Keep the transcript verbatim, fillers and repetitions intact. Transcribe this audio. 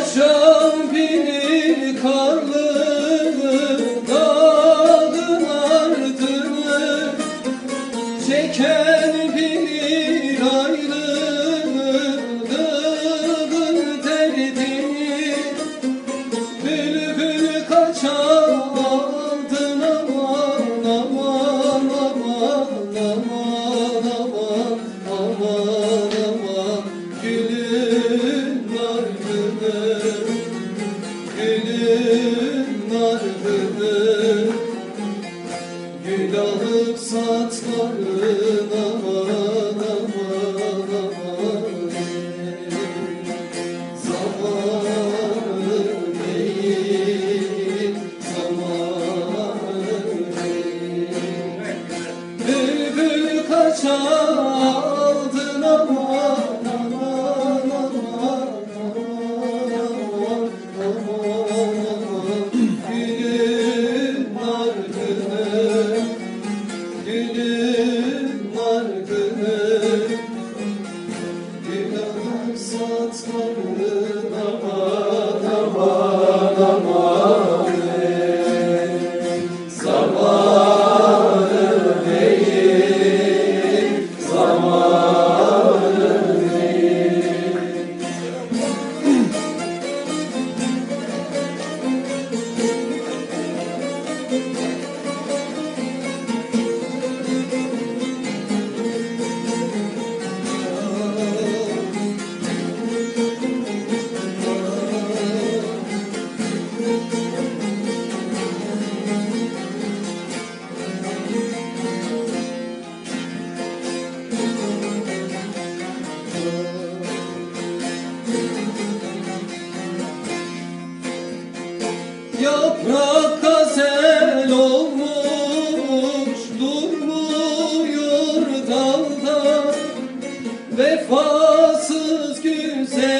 Akşam bilir karlı dağın ardını, çeken bilir ayrılığın derdini. Bülbül kaçar aldın aman aman aman aman aman aman aman, gülün ardını, gülün ardını, gül alıp satların aman aman aman. Zamanı değil, zamanı değil. Bülbül kaçar aldın aman aman aman aman aman, gülün ardını, gülün ardını, gül alıp satların aman aman aman. Zamanı değil, zamanı değil. Yaprak gazel olmuş durmuyor dalda, vefasız güzel